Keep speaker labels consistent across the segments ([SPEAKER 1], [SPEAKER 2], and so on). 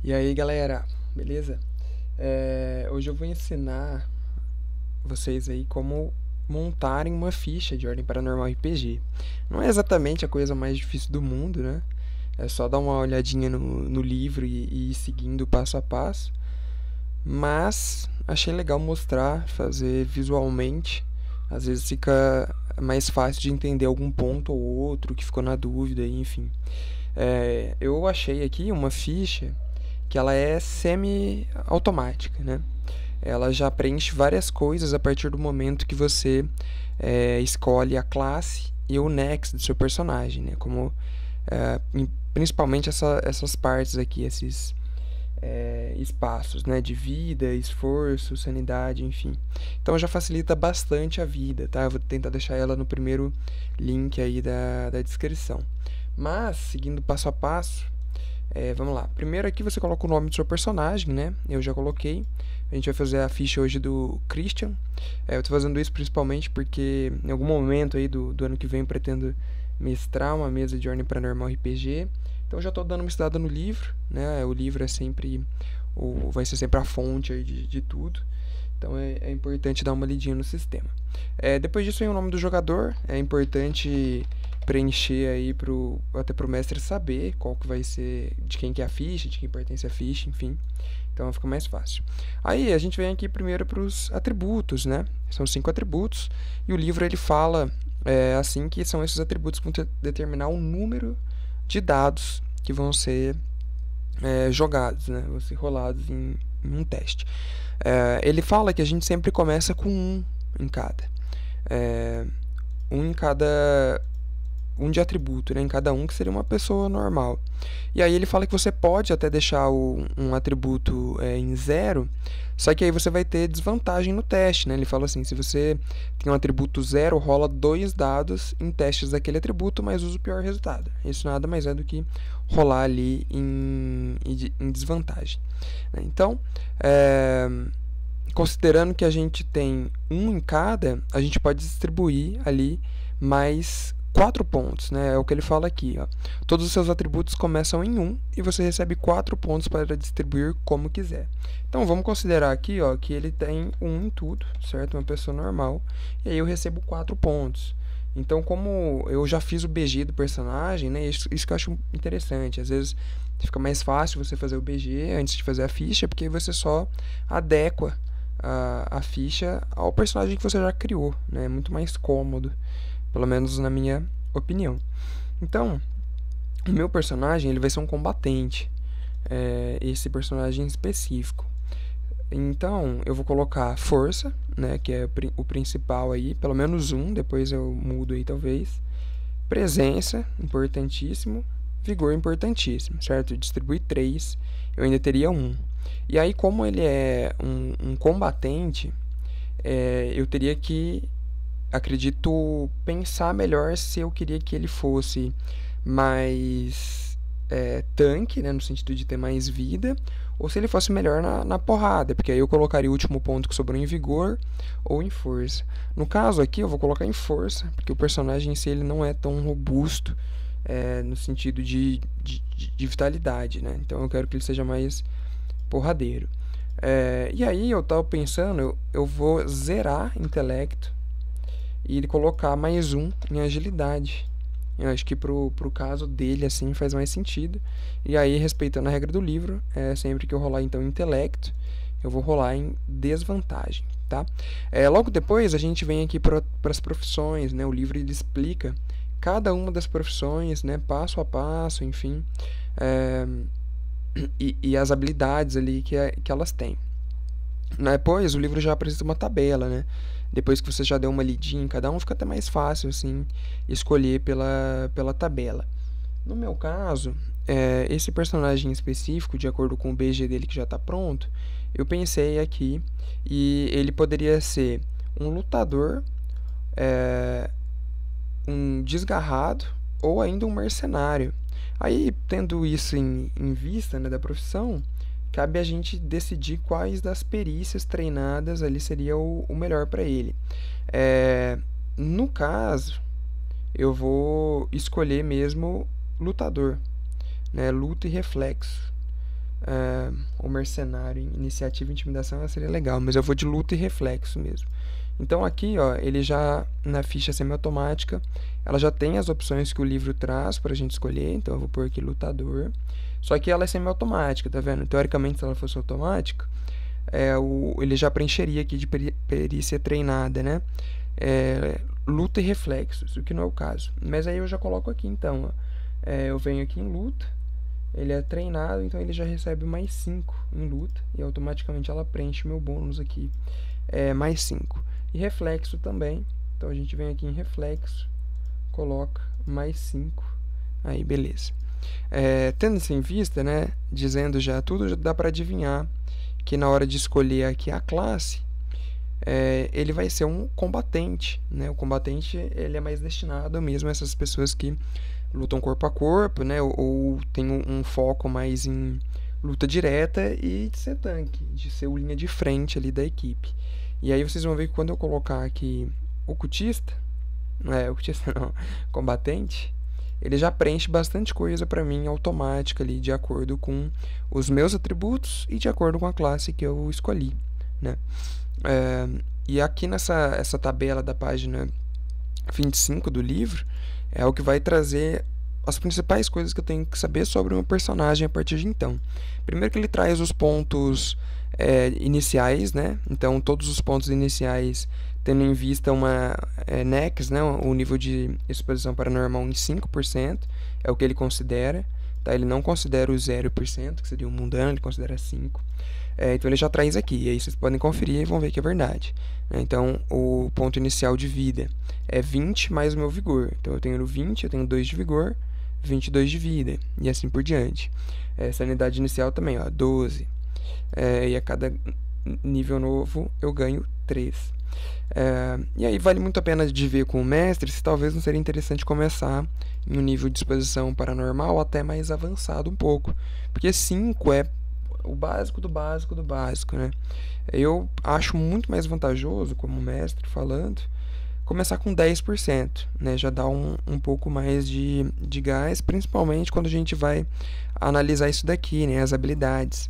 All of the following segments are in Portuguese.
[SPEAKER 1] E aí galera, beleza? Hoje eu vou ensinar vocês aí como montarem uma ficha de Ordem Paranormal RPG. Não é exatamente a coisa mais difícil do mundo, né? É só dar uma olhadinha no livro e ir seguindo passo a passo. Mas achei legal mostrar, fazer visualmente. Às vezes fica mais fácil de entender algum ponto ou outro que ficou na dúvida, enfim. Eu achei aqui uma ficha que ela é semi-automática, né? Ela já preenche várias coisas a partir do momento que você escolhe a classe e o next do seu personagem, né? Como principalmente essas partes aqui, esses espaços, né, de vida, esforço, sanidade, enfim. Então já facilita bastante a vida, tá? Eu vou tentar deixar ela no primeiro link aí da descrição. Mas, seguindo passo a passo, vamos lá. Primeiro aqui você coloca o nome do seu personagem, né? Eu já coloquei. A gente vai fazer a ficha hoje do Christian. Eu tô fazendo isso principalmente porque em algum momento aí do ano que vem eu pretendo mestrar uma mesa de Ordem Paranormal RPG. Então já estou dando uma estudada no livro, né? O livro é sempre vai ser sempre a fonte aí de tudo. Então é importante dar uma lidinha no sistema. Depois disso vem o nome do jogador. É importante preencher aí até pro mestre saber qual que vai ser, de quem que é a ficha, de quem pertence a ficha, enfim. Então fica mais fácil. Aí a gente vem aqui primeiro para os atributos, né? São 5 atributos e o livro ele fala assim que são esses atributos que vão determinar o número de dados que vão ser jogados, né? Vão ser rolados em um teste. Ele fala que a gente sempre começa com um em cada. Um de atributo, né, em cada um, que seria uma pessoa normal. E aí ele fala que você pode até deixar um atributo em 0, só que aí você vai ter desvantagem no teste, né? Ele fala assim, se você tem um atributo 0, rola 2 dados em testes daquele atributo, mas usa o pior resultado. Isso nada mais é do que rolar ali em desvantagem. Então, considerando que a gente tem um em cada, a gente pode distribuir ali mais 4 pontos, né? É o que ele fala aqui, ó. Todos os seus atributos começam em 1 e você recebe 4 pontos para distribuir como quiser. Então vamos considerar aqui, ó, que ele tem 1 em tudo, certo? Uma pessoa normal. E aí eu recebo 4 pontos. Então, como eu já fiz o BG do personagem, né? Isso que eu acho interessante. Às vezes fica mais fácil você fazer o BG antes de fazer a ficha, porque você só adequa a ficha ao personagem que você já criou, né? É muito mais cômodo, pelo menos na minha opinião. Então, o meu personagem ele vai ser um combatente, esse personagem específico. Então, eu vou colocar força, né, que é o principal aí, pelo menos um, depois eu mudo aí talvez. Presença, importantíssimo. Vigor, importantíssimo, certo? Eu distribuí 3, eu ainda teria 1. E aí, como ele é um combatente, eu teria que, acredito, pensar melhor se eu queria que ele fosse mais tanque, né, no sentido de ter mais vida, ou se ele fosse melhor na porrada, porque aí eu colocaria o último ponto que sobrou em vigor ou em força. No caso aqui eu vou colocar em força, porque o personagem em si ele não é tão robusto no sentido de vitalidade, né? Então eu quero que ele seja mais porradeiro. E aí eu tava pensando, eu vou zerar intelecto e ele colocar mais 1 em agilidade. Eu acho que pro caso dele, assim, faz mais sentido. E aí, respeitando a regra do livro, sempre que eu rolar, então, intelecto, eu vou rolar em desvantagem, tá? Logo depois, a gente vem aqui para as profissões, né? O livro, ele explica cada uma das profissões, né? Passo a passo, enfim. E as habilidades ali que elas têm. Depois, o livro já apresenta uma tabela, né? Depois que você já deu uma lidinha em cada um, fica até mais fácil, assim, escolher pela tabela. No meu caso, esse personagem específico, de acordo com o BG dele que já está pronto, eu pensei aqui, e ele poderia ser um lutador, um desgarrado, ou ainda um mercenário. Aí, tendo isso em vista, né, da profissão, cabe a gente decidir quais das perícias treinadas ali seria o melhor para ele. No caso, eu vou escolher mesmo lutador, né? Luta e reflexo. o mercenário em iniciativa e intimidação seria legal, mas eu vou de luta e reflexo mesmo. Então aqui, ó, ele já, na ficha semiautomática, ela já tem as opções que o livro traz para a gente escolher, então eu vou pôr aqui lutador. Só que ela é semiautomática, tá vendo? Teoricamente, se ela fosse automática, ele já preencheria aqui de perícia treinada, né? Luta e reflexos, o que não é o caso. Mas aí eu já coloco aqui, então, ó, eu venho aqui em luta, ele é treinado, então ele já recebe mais 5 em luta, e automaticamente ela preenche meu bônus aqui, mais 5. E reflexo também, então a gente vem aqui em reflexo, coloca mais 5, aí beleza. Tendo isso em vista, né, dizendo já tudo, já dá para adivinhar que na hora de escolher aqui a classe, ele vai ser um combatente, né? O combatente ele é mais destinado mesmo a essas pessoas que lutam corpo a corpo, né? Ou tem um foco mais em luta direta e de ser tanque, de ser o linha de frente ali da equipe. E aí vocês vão ver que quando eu colocar aqui ocultista não, combatente, ele já preenche bastante coisa para mim automática ali, de acordo com os meus atributos e de acordo com a classe que eu escolhi, né? E aqui essa tabela da página 25 do livro é o que vai trazer as principais coisas que eu tenho que saber sobre o meu personagem a partir de então. Primeiro que ele traz os pontos iniciais, né? Então todos os pontos iniciais tendo em vista uma NEX, né? O nível de exposição paranormal em 5%, é o que ele considera, tá? Ele não considera o 0%, que seria o mundano, ele considera 5%. Então ele já traz aqui, e aí vocês podem conferir e vão ver que é verdade, né? Então o ponto inicial de vida é 20 mais o meu vigor, então eu tenho 20, eu tenho 2 de vigor, 22 de vida, e assim por diante. Sanidade inicial também, ó, 12, e a cada nível novo eu ganho 3. E aí vale muito a pena de ver com o mestre se talvez não seria interessante começar em um nível de exposição paranormal até mais avançado um pouco, porque 5 é o básico do básico do básico, né? Eu acho muito mais vantajoso, como mestre falando, começar com 10%, né? Já dá um pouco mais de gás, principalmente quando a gente vai analisar isso daqui, né? As habilidades.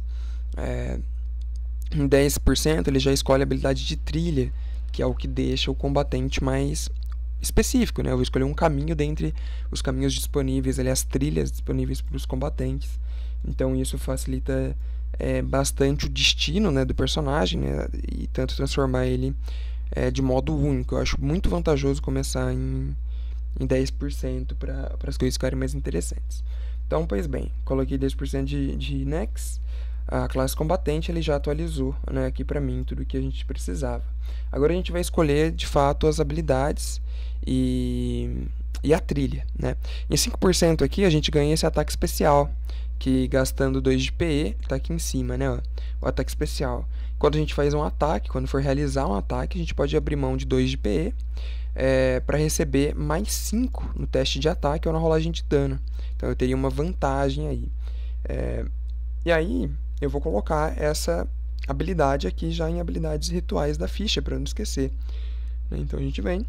[SPEAKER 1] Em 10% ele já escolhe a habilidade de trilha, que é o que deixa o combatente mais específico, né? Eu vou escolher um caminho dentre os caminhos disponíveis, ali, as trilhas disponíveis para os combatentes. Então isso facilita bastante o destino, né, do personagem, né, e tanto transformar ele de modo único. Eu acho muito vantajoso começar em 10% para as coisas ficarem mais interessantes. Então, pois bem, coloquei 10% de NEX. A classe combatente ele já atualizou, né, aqui para mim tudo que a gente precisava. Agora a gente vai escolher de fato as habilidades e a trilha, né? Em 5% aqui a gente ganha esse ataque especial, que gastando 2 de PE, está aqui em cima, né? Ó, o ataque especial. Quando a gente faz um ataque, quando for realizar um ataque, a gente pode abrir mão de 2 de PE para receber mais 5 no teste de ataque ou na rolagem de dano. Então eu teria uma vantagem aí. E aí eu vou colocar essa habilidade aqui já em habilidades rituais da ficha, para não esquecer. Então a gente vem,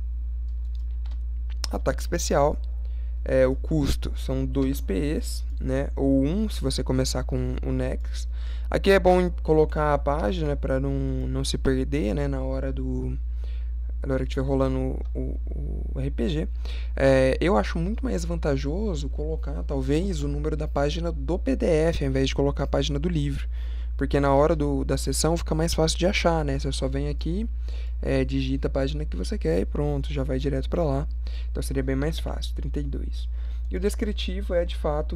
[SPEAKER 1] ataque especial, o custo são 2 PEs, né? Ou 1 se você começar com o Nex. Aqui é bom colocar a página para não se perder, né? Na hora que estiver rolando o RPG. Eu acho muito mais vantajoso colocar talvez o número da página do PDF ao invés de colocar a página do livro, porque na hora da sessão fica mais fácil de achar, né? Você só vem aqui, digita a página que você quer e pronto, já vai direto para lá. Então seria bem mais fácil, 32. E o descritivo é de fato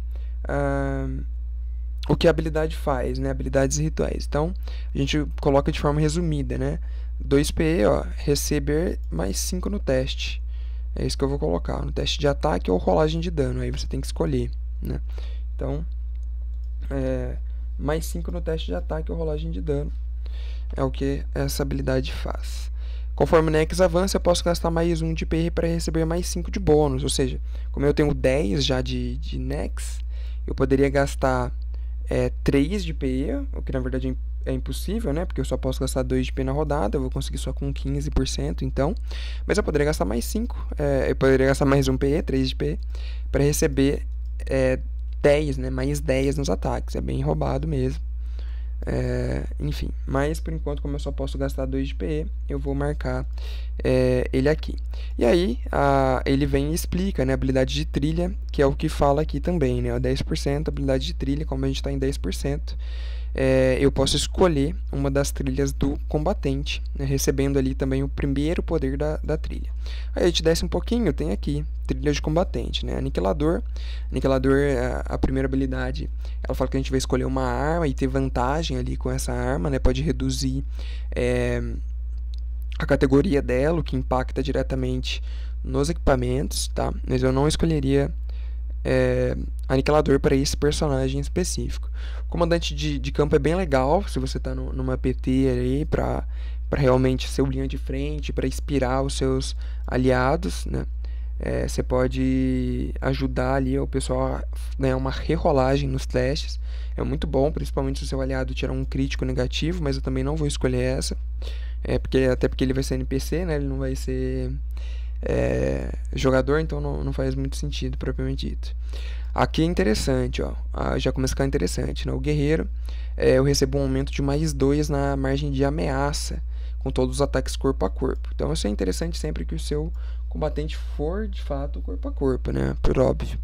[SPEAKER 1] o que a habilidade faz, né? Habilidades rituais. Então a gente coloca de forma resumida, né? 2 PE, ó, receber mais 5 no teste. É isso que eu vou colocar, no teste de ataque ou rolagem de dano. Aí você tem que escolher, né? Então, mais 5 no teste de ataque ou rolagem de dano é o que essa habilidade faz. Conforme o Nex avança, eu posso gastar mais 1 de PR para receber mais 5 de bônus. Ou seja, como eu tenho 10 já de Nex, eu poderia gastar 3 de PE, o que na verdade é impossível, né? Porque eu só posso gastar 2 de PE na rodada, eu vou conseguir só com 15%, então. Mas eu poderia gastar mais 5, eu poderia gastar mais 1 PE, 3 de PE, para receber 10, né? Mais 10 nos ataques. É bem roubado mesmo. Enfim, mas por enquanto, como eu só posso gastar 2 de PE, eu vou marcar ele aqui. E aí, ele vem e explica, né, a habilidade de trilha, que é o que fala aqui também, né, 10%, habilidade de trilha, como a gente está em 10%, eu posso escolher uma das trilhas do combatente, né, recebendo ali também o primeiro poder da trilha. Aí a gente desce um pouquinho, tem aqui, trilha de combatente, né, Aniquilador. Aniquilador, a primeira habilidade, ela fala que a gente vai escolher uma arma e ter vantagem ali com essa arma, né, pode reduzir a categoria dela, o que impacta diretamente nos equipamentos, tá? Mas eu não escolheria Aniquilador para esse personagem específico. O comandante de campo é bem legal, se você está numa PT ali, para realmente ser o linha de frente, para inspirar os seus aliados, né? Você pode ajudar ali o pessoal a ganhar uma rerolagem nos testes. É muito bom, principalmente se o seu aliado tirar um crítico negativo, mas eu também não vou escolher essa. Até porque ele vai ser NPC, né? Ele não vai ser jogador, então não faz muito sentido, propriamente dito. Aqui é interessante, ó. Já começa a ficar interessante, né? O guerreiro, eu recebo um aumento de mais 2 na margem de ameaça com todos os ataques corpo a corpo. Então isso é interessante sempre que o seu combatente for de fato corpo a corpo, né? Por óbvio.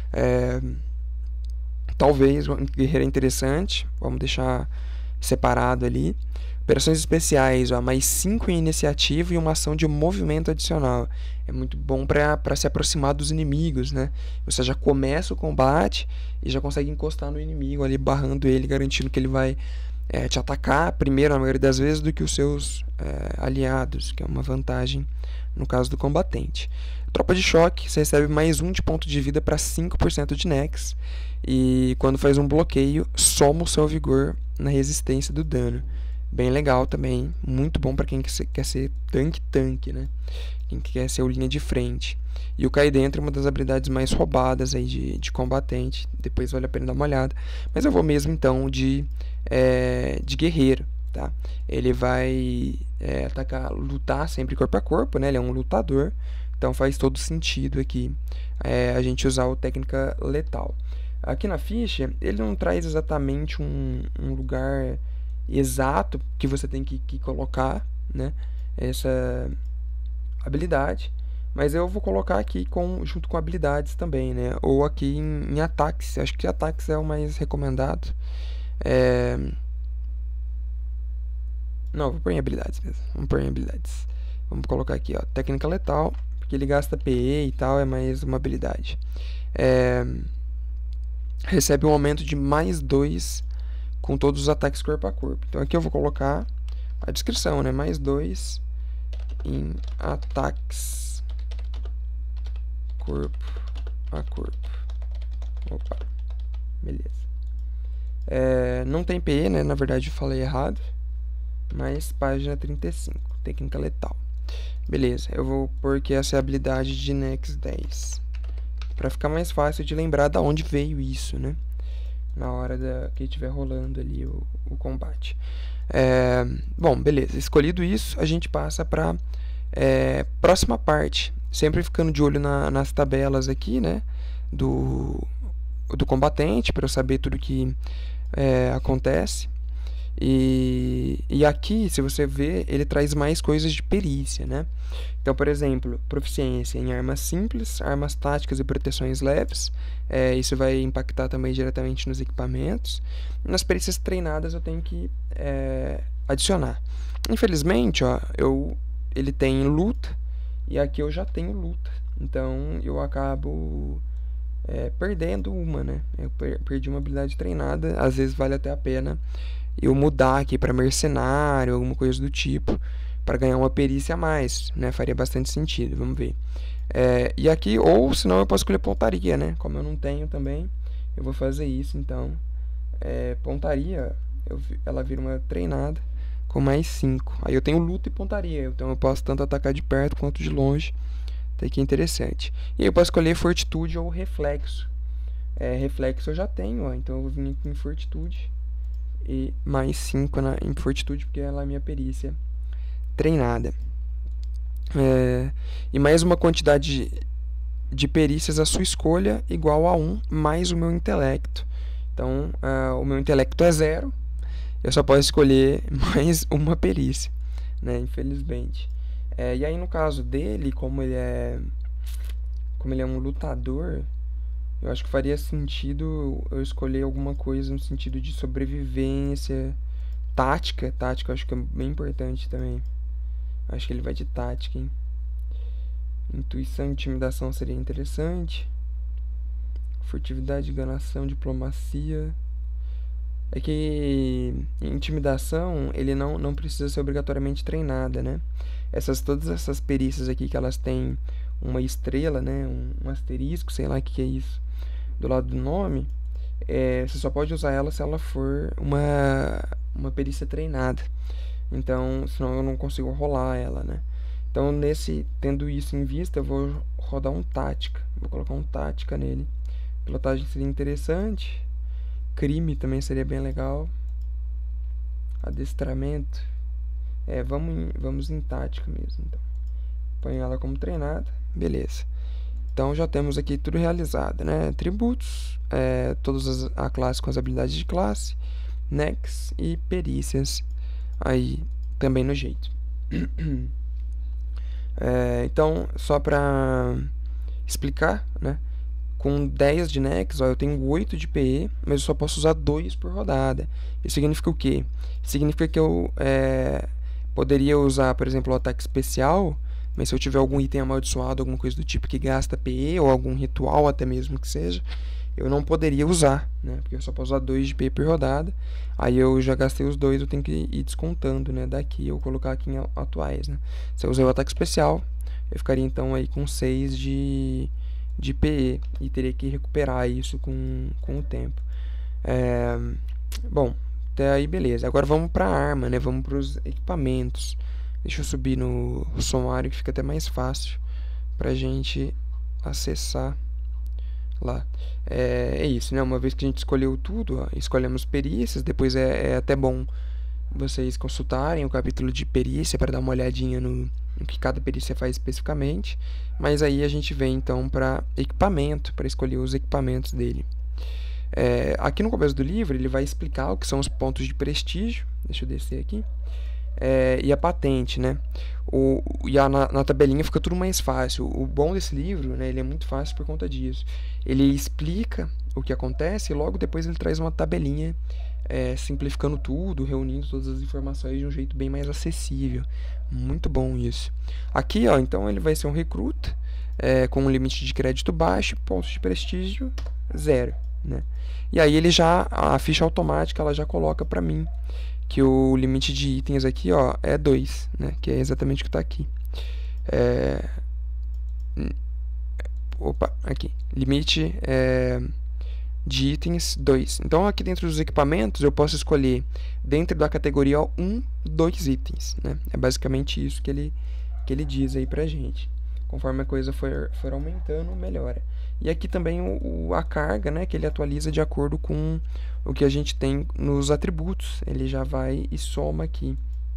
[SPEAKER 1] Talvez o guerreiro é interessante, vamos deixar separado ali. Operações especiais, ó, mais 5 em iniciativa e uma ação de movimento adicional. É muito bom para se aproximar dos inimigos, né? Você já começa o combate e já consegue encostar no inimigo ali, barrando ele, garantindo que ele vai te atacar primeiro, na maioria das vezes, do que os seus aliados, que é uma vantagem no caso do combatente. Tropa de choque, você recebe mais 1 de ponto de vida para 5% de Nex. E quando faz um bloqueio, soma o seu vigor na resistência do dano. Bem legal também, muito bom para quem quer ser tanque, né? Quem quer ser o linha de frente. E o Cair Dentro é uma das habilidades mais roubadas aí de combatente, depois vale a pena dar uma olhada. Mas eu vou mesmo então de guerreiro, tá? Ele vai lutar sempre corpo a corpo, né? Ele é um lutador, então faz todo sentido aqui a gente usar o técnica letal. Aqui na ficha, ele não traz exatamente um lugar exato que você tem que colocar, né, essa habilidade, mas eu vou colocar aqui junto com habilidades também, né, ou aqui em ataques. Acho que ataques é o mais recomendado. Não, vou pôr em habilidades mesmo. Vamos pôr em habilidades. Vamos colocar aqui, ó, técnica letal, porque ele gasta PE e tal, é mais uma habilidade. Recebe um aumento de mais 2 com todos os ataques corpo a corpo. Então aqui eu vou colocar a descrição, né? Mais 2 em ataques corpo a corpo. Opa, beleza. Não tem PE, né? Na verdade eu falei errado. Mas página 35, técnica letal. Beleza, eu vou pôr que essa é a habilidade de Nex 10. Para ficar mais fácil de lembrar da onde veio isso, né? Na hora que estiver rolando ali o combate. Bom, beleza. Escolhido isso, a gente passa para próxima parte. Sempre ficando de olho nas tabelas aqui, né? Do combatente, para eu saber tudo que acontece. E aqui, se você ver, ele traz mais coisas de perícia, né? Então, por exemplo, proficiência em armas simples, armas táticas e proteções leves. Isso vai impactar também diretamente nos equipamentos. Nas perícias treinadas eu tenho que adicionar. Infelizmente, ó, ele tem luta e aqui eu já tenho luta. Então, eu acabo perdendo uma, né? Eu perdi uma habilidade treinada. Às vezes vale até a pena eu mudar aqui para mercenário, alguma coisa do tipo, para ganhar uma perícia a mais, né? Faria bastante sentido, vamos ver. E aqui, ou senão eu posso escolher pontaria, né? Como eu não tenho também, eu vou fazer isso, então. Pontaria, ela vira uma treinada com mais 5. Aí eu tenho luta e pontaria, então eu posso tanto atacar de perto quanto de longe. Até que é interessante. E aí eu posso escolher fortitude ou reflexo. Reflexo eu já tenho, ó, então eu vou vir aqui em fortitude. E mais 5 em fortitude, porque ela é a minha perícia treinada. E mais uma quantidade de perícias à sua escolha igual a 1 mais o meu intelecto. Então, o meu intelecto é 0, eu só posso escolher mais uma perícia, né? Infelizmente. E aí, no caso dele, como ele é um lutador, eu acho que faria sentido eu escolher alguma coisa no sentido de sobrevivência, tática. Tática eu acho que é bem importante também. Acho que ele vai de tática, hein? Intuição e intimidação seria interessante. Furtividade, enganação, diplomacia. É que intimidação, ele não precisa ser obrigatoriamente treinada, né? Todas essas perícias aqui que elas têm uma estrela, né? Um asterisco, sei lá o que é isso, do lado do nome, você só pode usar ela se ela for uma perícia treinada. Então, senão eu não consigo rolar ela, né? Então, tendo isso em vista, eu vou rodar um tática. Vou colocar um tática nele. Pilotagem seria interessante. Crime também seria bem legal. Adestramento. Vamos em tática mesmo, então. Ponho ela como treinada. Beleza. Então, já temos aqui tudo realizado, né? Atributos, a classe com as habilidades de classe, next e perícias aí também no jeito. Então, só para explicar, né? Com 10 de Nex, eu tenho 8 de PE, mas eu só posso usar 2 por rodada. Isso significa o quê? Significa que eu poderia usar, por exemplo, o ataque especial, mas se eu tiver algum item amaldiçoado, alguma coisa do tipo que gasta PE, ou algum ritual até mesmo que seja, eu não poderia usar, né? Porque eu só posso usar 2 de PE por rodada. Aí eu já gastei os 2, eu tenho que ir descontando, né? Daqui eu colocar aqui em atuais, né? Se eu usar o ataque especial, eu ficaria então aí com 6 de PE e teria que recuperar isso com o tempo. Bom, até aí beleza. Agora vamos para a arma, né? Vamos para os equipamentos. Deixa eu subir no sumário que fica até mais fácil para a gente acessar lá. É isso, né? Uma vez que a gente escolheu tudo, escolhemos perícias, depois é até bom vocês consultarem o capítulo de perícia para dar uma olhadinha no que cada perícia faz especificamente. Mas aí a gente vem então para equipamento, para escolher os equipamentos dele. Aqui no começo do livro ele vai explicar o que são os pontos de prestígio. Deixa eu descer aqui. E a patente, né? Na tabelinha fica tudo mais fácil. O bom desse livro, né, ele é muito fácil por conta disso. Ele explica o que acontece e logo depois ele traz uma tabelinha simplificando tudo, reunindo todas as informações de um jeito bem mais acessível. Muito bom isso. Aqui, então ele vai ser um recruta com um limite de crédito baixo, pontos de prestígio 0, né? E aí a ficha automática ela já coloca para mim que o limite de itens aqui, é 2, né? Que é exatamente o que está aqui. Aqui. Limite de itens 2. Então, aqui dentro dos equipamentos, eu posso escolher, dentro da categoria 1, 2 itens, né? É basicamente isso que ele diz aí pra gente. Conforme a coisa for aumentando, melhora. E aqui também a carga, né, que ele atualiza de acordo com o que a gente tem nos atributos. Ele já vai e soma aqui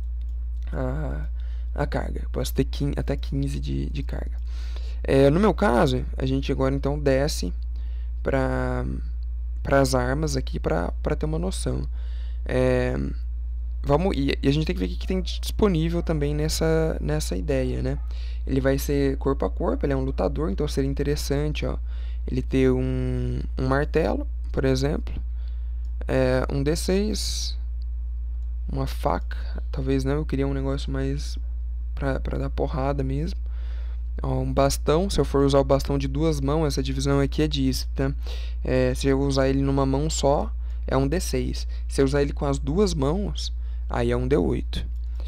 [SPEAKER 1] a carga. Eu posso ter até 15 de carga. No meu caso, a gente agora então desce para as armas aqui para ter uma noção. E a gente tem que ver o que tem disponível também nessa ideia, né? Ele vai ser corpo a corpo, ele é um lutador, então seria interessante, ele ter um martelo, por exemplo, um D6, uma faca, talvez não, eu queria um negócio mais para dar porrada mesmo. Um bastão, se eu for usar o bastão de 2 mãos, essa divisão aqui é disso, tá? Se eu usar ele numa mão só, é um D6. Se eu usar ele com as 2 mãos, aí é um D8.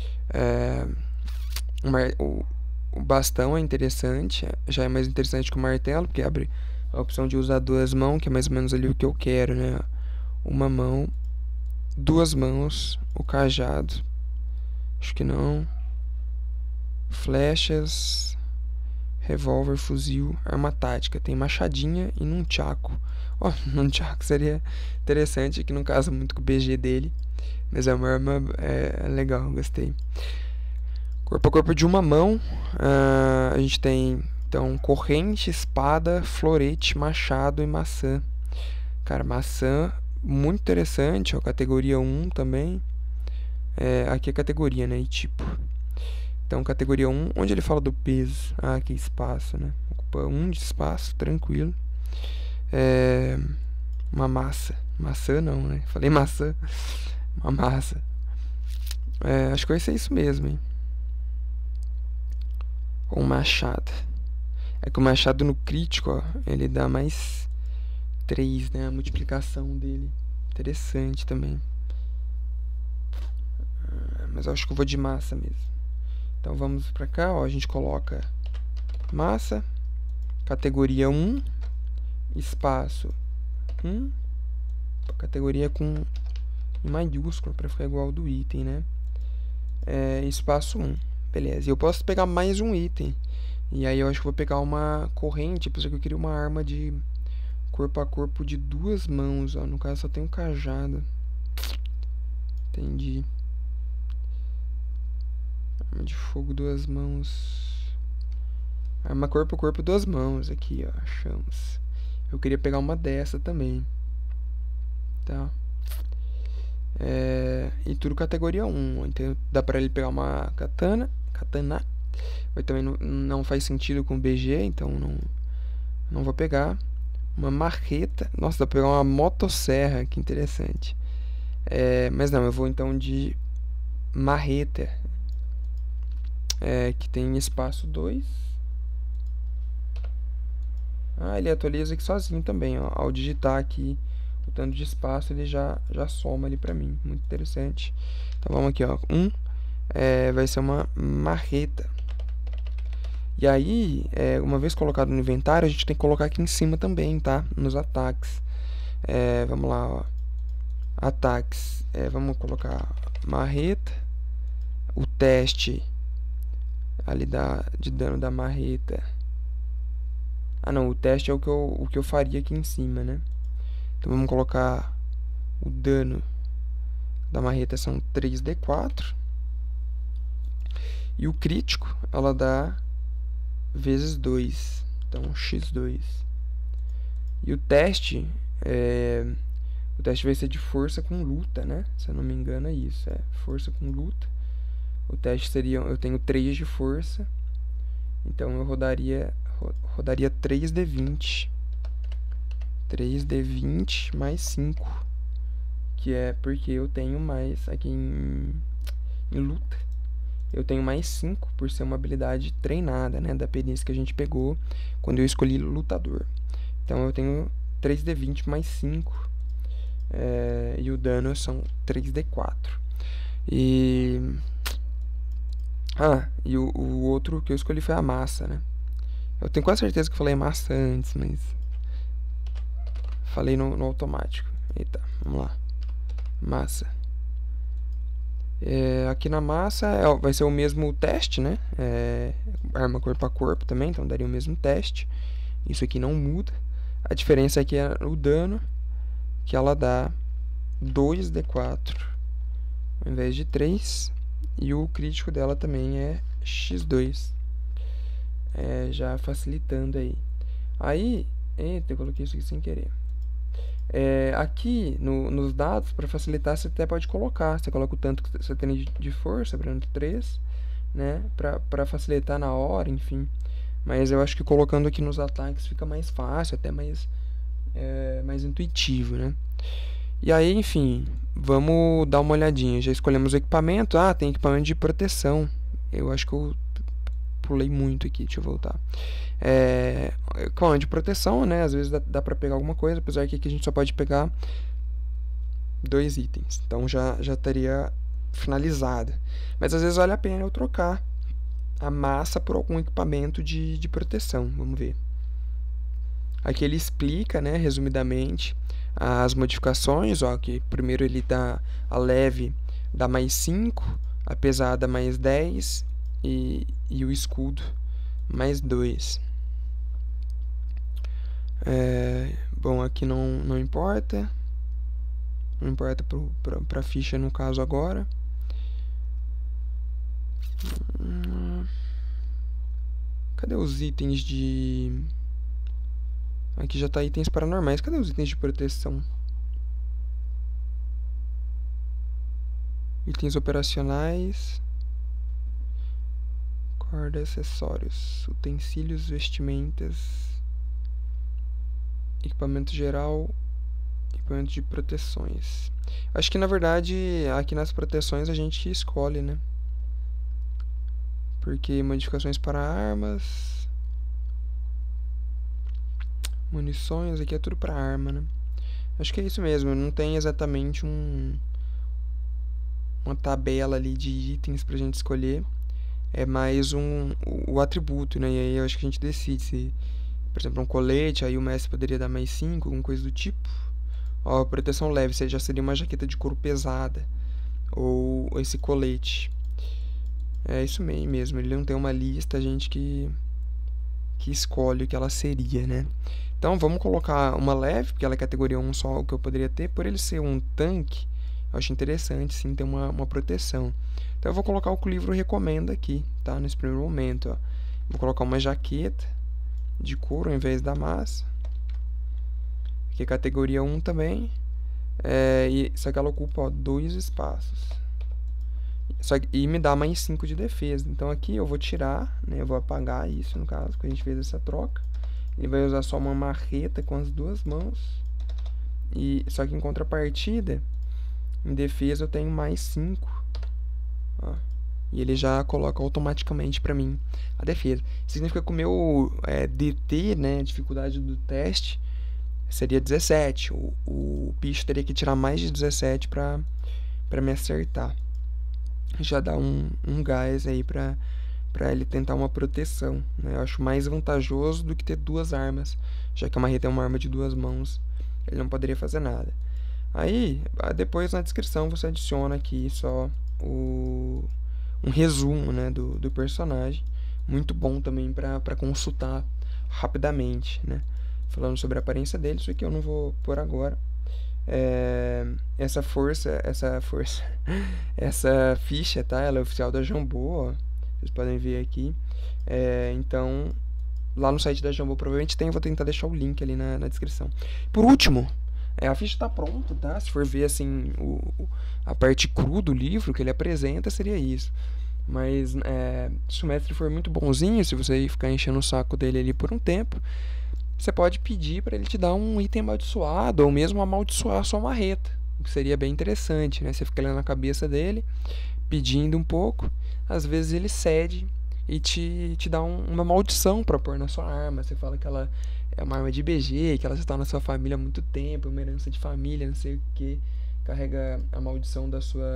[SPEAKER 1] O bastão é interessante, já é mais interessante que o martelo, porque abre a opção de usar 2 mãos, que é mais ou menos ali o que eu quero, né? Uma mão, 2 mãos, o cajado, acho que não. Flechas, revólver, fuzil, arma tática, tem machadinha e nunchaku. Nunchaku seria interessante, que não casa muito com o BG dele, mas é uma arma legal, gostei. Corpo a corpo de uma mão, a gente tem Então, corrente, espada, florete, machado e maçã. Cara, maçã, muito interessante, ó, categoria 1 também. Aqui é categoria, né, e tipo. Então, categoria 1, onde ele fala do peso? Ah, aqui espaço, né? Ocupa 1 de espaço, tranquilo. Uma massa. Maçã não, né? Falei maçã. Uma massa. Acho que vai ser isso mesmo, hein? Ou um machado. É que o machado no crítico, ó, ele dá mais 3, né? A multiplicação dele. Interessante também. Mas eu acho que eu vou de massa mesmo. Então vamos pra cá, ó. A gente coloca massa, categoria 1, espaço 1, categoria com em maiúsculo para ficar igual ao do item, né? Espaço 1. Beleza. E eu posso pegar mais um item. E aí eu acho que vou pegar uma corrente, porque eu queria uma arma de corpo a corpo de 2 mãos, ó. No caso só tem um cajado. Entendi. Arma de fogo, 2 mãos. Arma corpo a corpo, 2 mãos. Aqui, ó. Achamos. Eu queria pegar uma dessa também. Tá. E tudo categoria 1. Então dá pra ele pegar uma katana. Mas também não faz sentido com BG, então não vou pegar. Uma marreta. Nossa, dá pra pegar uma motosserra, que interessante. Mas não, eu vou então de marreta. Que tem espaço 2. Ele atualiza aqui sozinho também, ó. Ao digitar aqui o tanto de espaço, ele já soma ali pra mim. Muito interessante. Então vamos aqui, ó. Vai ser uma marreta. E aí, uma vez colocado no inventário, a gente tem que colocar aqui em cima também, tá? Nos ataques. Vamos lá, ó. Ataques. Vamos colocar marreta. O teste ali de dano da marreta. Não, o teste é o que eu faria aqui em cima, né? Então vamos colocar o dano da marreta são 3d4. E o crítico, ela dá vezes 2. Então, x2. E o teste vai ser de força com luta, né? Se eu não me engano é isso. Força com luta. O teste seria... Eu tenho 3 de força. Então, eu rodaria 3d20. 3d20 mais 5. Que é porque eu tenho mais... Aqui em luta. Eu tenho mais 5 por ser uma habilidade treinada, né? Da perícia que a gente pegou quando eu escolhi lutador. Então eu tenho 3d20 mais 5. E o dano são 3d4. E o outro que eu escolhi foi a massa, né? Eu tenho quase certeza que eu falei massa antes, mas falei no automático. Eita, vamos lá. Massa. Aqui na massa vai ser o mesmo teste, né? Arma corpo a corpo também, então daria o mesmo teste. Isso aqui não muda. A diferença aqui é o dano, que ela dá 2d4 ao invés de 3. E o crítico dela também é x2. Já facilitando aí. Eita, eu coloquei isso aqui sem querer. Aqui nos dados, para facilitar, você até pode colocar. Você coloca o tanto que você tem de força, por exemplo, 3, né? Para facilitar na hora, enfim. Mas eu acho que colocando aqui nos ataques fica mais fácil, até mais intuitivo, né? E aí, enfim, vamos dar uma olhadinha. Já escolhemos o equipamento. Tem equipamento de proteção. Eu acho que eu pulei muito aqui, deixa eu voltar. Equipamento de proteção, né? Às vezes dá pra pegar alguma coisa, apesar que aqui a gente só pode pegar 2 itens. Então já estaria finalizada. Mas às vezes vale a pena eu trocar a massa por algum equipamento de proteção. Vamos ver. Aqui ele explica, né, resumidamente, as modificações. Que primeiro ele dá a leve, dá mais 5, a pesada mais 10 e o escudo mais 2. Bom, aqui não importa. Não importa pra ficha no caso agora. Cadê os itens de... Aqui já tá itens paranormais. Cadê os itens de proteção? Itens operacionais. Corda, acessórios. Utensílios, vestimentas. Equipamento geral. Equipamento de proteções. Acho que na verdade aqui nas proteções a gente escolhe, né? Porque modificações para armas. Munições, aqui é tudo para arma, né? Acho que é isso mesmo, não tem exatamente uma tabela ali de itens pra gente escolher. É mais o atributo, né? E aí eu acho que a gente decide se, por exemplo, um colete, aí o mestre poderia dar mais 5, alguma coisa do tipo. Ó, proteção leve, já seria uma jaqueta de couro pesada. Ou esse colete. É isso mesmo, ele não tem uma lista, a gente que escolhe o que ela seria, né? Então vamos colocar uma leve, porque ela é categoria 1 só o que eu poderia ter. Por ele ser um tanque, eu acho interessante sim ter uma proteção. Então eu vou colocar o que o livro recomenda aqui, tá? Nesse primeiro momento, ó. Vou colocar uma jaqueta de couro ao invés da massa. Aqui é categoria 1 também. Só que ela ocupa 2 espaços. E me dá mais 5 de defesa. Então aqui eu vou tirar, né? Eu vou apagar isso, no caso, que a gente fez essa troca. Ele vai usar só uma marreta com as duas mãos. Só que em contrapartida, em defesa eu tenho mais 5. Ó. E ele já coloca automaticamente para mim a defesa. Significa que o meu DT, né, dificuldade do teste, seria 17. O bicho teria que tirar mais de 17 para me acertar. Já dá um gás aí para ele tentar uma proteção, né? Eu acho mais vantajoso do que ter 2 armas, já que a marreta é uma arma de 2 mãos, ele não poderia fazer nada. Aí, depois na descrição você adiciona aqui só um resumo, né, do personagem, muito bom também para consultar rapidamente, né? Falando sobre a aparência dele, isso aqui eu não vou pôr agora. Essa ficha, tá? Ela é oficial da Jambô, ó. Vocês podem ver aqui. Então, lá no site da Jambô provavelmente tem. Eu vou tentar deixar o link ali na descrição. Por último, a ficha está pronta, tá? Se for ver assim a parte cru do livro que ele apresenta, seria isso. Mas se o mestre for muito bonzinho, se você ficar enchendo o saco dele ali por um tempo, você pode pedir para ele te dar um item amaldiçoado ou mesmo amaldiçoar a sua marreta, o que seria bem interessante, né? Você fica ali na cabeça dele, pedindo um pouco, às vezes ele cede e te dá uma maldição para pôr na sua arma. Você fala que ela é uma arma de BG, que ela já está na sua família há muito tempo, uma herança de família, não sei o que, carrega a maldição da sua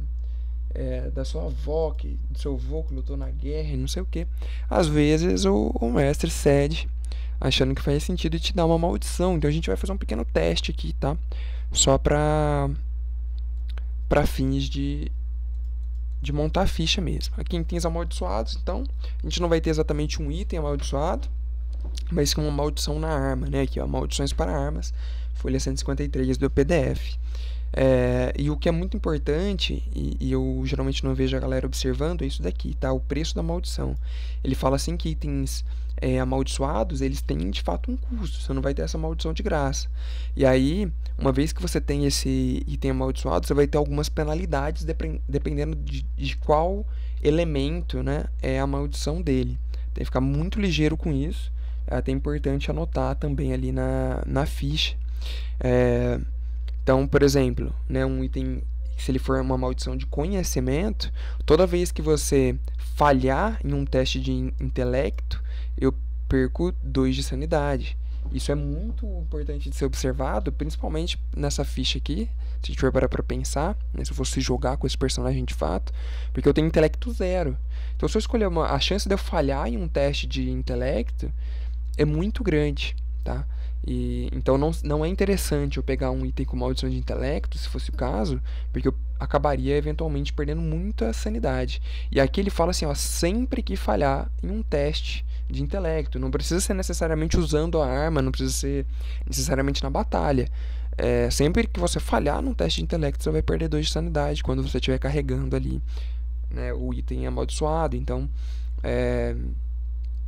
[SPEAKER 1] avó, do seu avô que lutou na guerra, não sei o que. Às vezes o mestre cede, achando que faz sentido, e te dá uma maldição. Então a gente vai fazer um pequeno teste aqui, tá? Só para fins de montar a ficha mesmo. Aqui em itens amaldiçoados, então, a gente não vai ter exatamente um item amaldiçoado, mas sim uma maldição na arma, né? Aqui, ó, maldições para armas, folha 153 do PDF. E o que é muito importante, e eu geralmente não vejo a galera observando, é isso daqui, tá? O preço da maldição. Ele fala assim que itens amaldiçoados, eles têm de fato um custo, você não vai ter essa maldição de graça. E aí, uma vez que você tem esse item amaldiçoado, você vai ter algumas penalidades dependendo de qual elemento, né, é a maldição dele. Tem que ficar muito ligeiro com isso. É até importante anotar também ali na ficha. Então, por exemplo, né, um item, se ele for uma maldição de conhecimento, toda vez que você falhar em um teste de intelecto, eu perco 2 de sanidade. Isso é muito importante de ser observado, principalmente nessa ficha aqui, se a gente for parar pra pensar, né, se eu fosse jogar com esse personagem de fato, porque eu tenho intelecto 0. Então, se eu escolher a chance de eu falhar em um teste de intelecto é muito grande, tá? Então não é interessante eu pegar um item com maldição de intelecto, se fosse o caso, porque eu acabaria eventualmente perdendo muita sanidade. E aqui ele fala assim, ó, sempre que falhar em um teste de intelecto, não precisa ser necessariamente usando a arma, não precisa ser necessariamente na batalha. Sempre que você falhar num teste de intelecto, você vai perder 2 de sanidade quando você estiver carregando ali, né, o item amaldiçoado. Então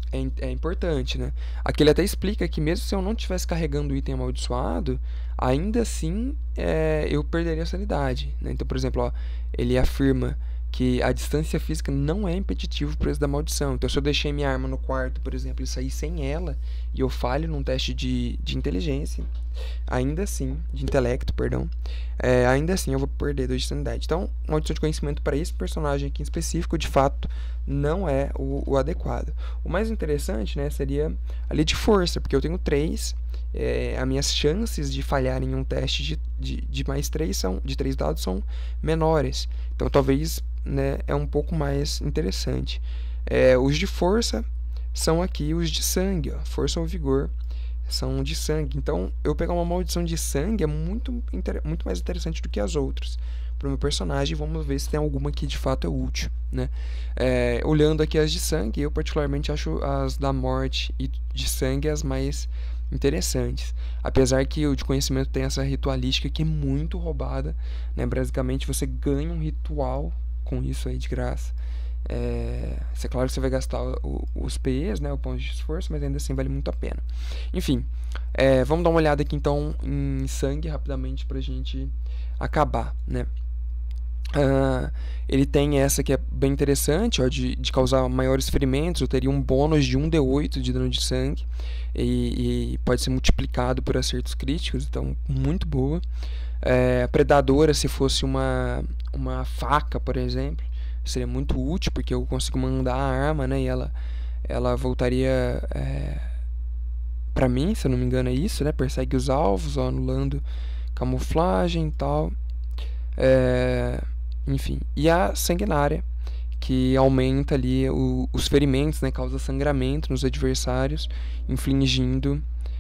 [SPEAKER 1] é importante, né? Aqui ele até explica que mesmo se eu não estivesse carregando o item amaldiçoado, ainda assim eu perderia a sanidade, né? Então, por exemplo, ó, ele afirma que a distância física não é impeditivo para o preço da maldição. Então, se eu deixei minha arma no quarto, por exemplo, e sair sem ela, e eu falho num teste de inteligência, ainda assim, de intelecto, perdão, ainda assim eu vou perder 2 de sanidade. Então, maldição de conhecimento para esse personagem aqui em específico, de fato, não é o adequado. O mais interessante, né, seria ali de força, porque eu tenho 3, as minhas chances de falhar em um teste de mais 3 de 3 dados são menores. Então, talvez, né, é um pouco mais interessante. Os de força são aqui os de sangue, ó, força ou vigor são de sangue. Então, eu pegar uma maldição de sangue é muito mais interessante do que as outras para o meu personagem. Vamos ver se tem alguma que de fato é útil, né? Olhando aqui as de sangue, eu particularmente acho as da morte e de sangue as mais interessantes. Apesar que o de conhecimento tem essa ritualística que é muito roubada, né? Basicamente, você ganha um ritual com isso aí de graça. É claro que você vai gastar os PEs, né, o ponto de esforço, mas ainda assim vale muito a pena. Enfim, vamos dar uma olhada aqui então em sangue rapidamente pra gente acabar, né? Ele tem essa que é bem interessante, ó, de causar maiores ferimentos. Eu teria um bônus de 1d8 de dano de sangue e pode ser multiplicado por acertos críticos, então muito boa. Predadora, se fosse uma faca, por exemplo, seria muito útil, porque eu consigo mandar a arma, né, e ela voltaria pra mim, se eu não me engano é isso, né, persegue os alvos, ó, anulando camuflagem e tal. Enfim, e a sanguinária, que aumenta ali os ferimentos, né, causa sangramento nos adversários, infligindo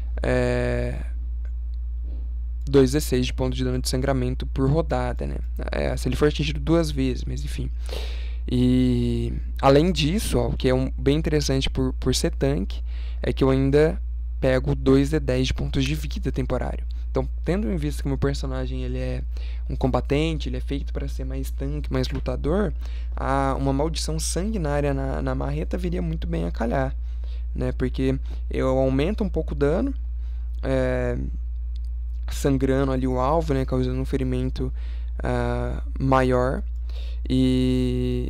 [SPEAKER 1] 2d6 de ponto de dano de sangramento por rodada, né? Se ele for atingido 2 vezes, mas enfim. E além disso, ó, o que é bem interessante por ser tanque, é que eu ainda pego 2d10 de pontos de vida temporário. Então, tendo em vista que o meu personagem ele é um combatente, ele é feito para ser mais tanque, mais lutador, uma maldição sanguinária na marreta viria muito bem a calhar, né? Porque eu aumento um pouco o dano, sangrando ali o alvo, né, causando um ferimento maior, e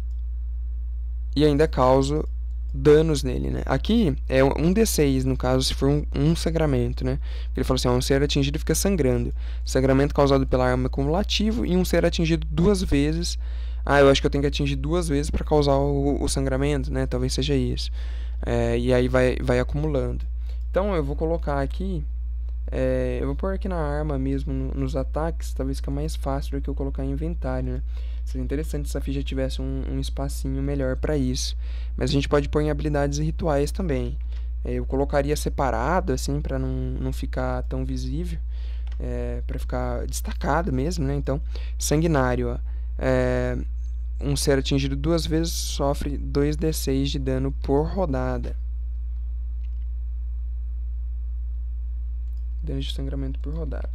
[SPEAKER 1] ainda causo danos nele, né? Aqui é um D6, no caso, se for um sangramento, né? Ele fala assim, um ser atingido fica sangrando. Sangramento causado pela arma é cumulativo, e um ser atingido 2 vezes. Eu acho que eu tenho que atingir 2 vezes para causar o sangramento, né? Talvez seja isso. E aí vai acumulando. Então eu vou colocar aqui, eu vou pôr aqui na arma mesmo, nos ataques, talvez fique mais fácil do que eu colocar em inventário, né? Seria interessante se a ficha tivesse um espacinho melhor para isso. Mas a gente pode pôr em habilidades e rituais também. Eu colocaria separado, assim, para não ficar tão visível, para ficar destacado mesmo, né? Então, sanguinário, ó. Um ser atingido 2 vezes sofre 2d6 de dano por rodada. Dano de sangramento por rodada.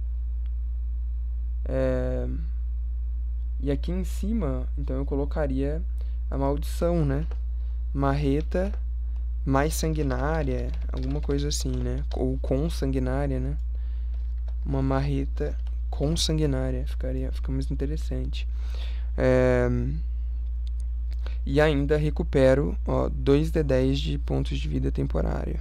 [SPEAKER 1] E aqui em cima, então eu colocaria a maldição, né? Marreta mais sanguinária, alguma coisa assim, né? Ou com sanguinária, né? Uma marreta com sanguinária, fica mais interessante. E ainda recupero, ó, 2d10 de pontos de vida temporário.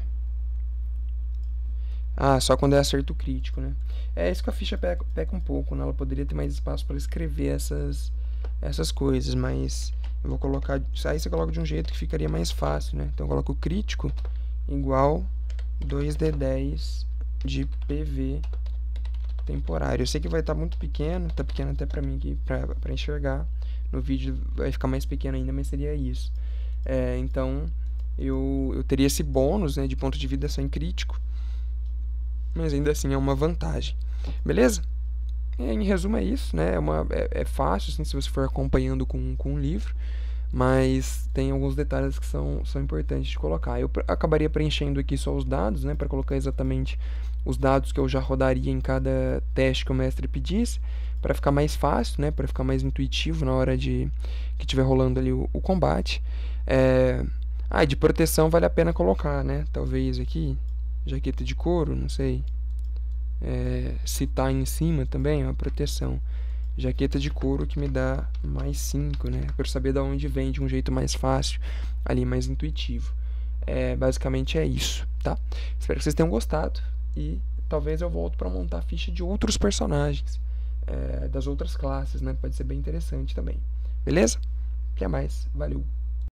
[SPEAKER 1] Só quando é acerto crítico, né? É isso que a ficha peca um pouco, né? Ela poderia ter mais espaço para escrever essas coisas, mas eu vou colocar... Aí você coloca de um jeito que ficaria mais fácil, né? Então eu coloco o crítico igual 2d10 de PV temporário. Eu sei que vai estar muito pequeno, tá pequeno até pra mim aqui, pra enxergar. No vídeo vai ficar mais pequeno ainda, mas seria isso. Então eu teria esse bônus, né, de ponto de vida sem crítico, mas ainda assim é uma vantagem. Beleza? Em resumo é isso, né? É fácil, assim, se você for acompanhando com um livro, mas tem alguns detalhes que são importantes de colocar. Eu acabaria preenchendo aqui só os dados, né, para colocar exatamente os dados que eu já rodaria em cada teste que o mestre pedisse, para ficar mais fácil, né, para ficar mais intuitivo na hora que estiver rolando ali o combate. Ah, e de proteção vale a pena colocar, né? Talvez aqui, jaqueta de couro, não sei. Se tá em cima também, uma proteção. Jaqueta de couro que me dá mais 5, né? Eu quero saber de onde vem de um jeito mais fácil, ali mais intuitivo. Basicamente é isso, tá? Espero que vocês tenham gostado e talvez eu volte para montar a ficha de outros personagens, das outras classes, né? Pode ser bem interessante também. Beleza? Até mais. Valeu.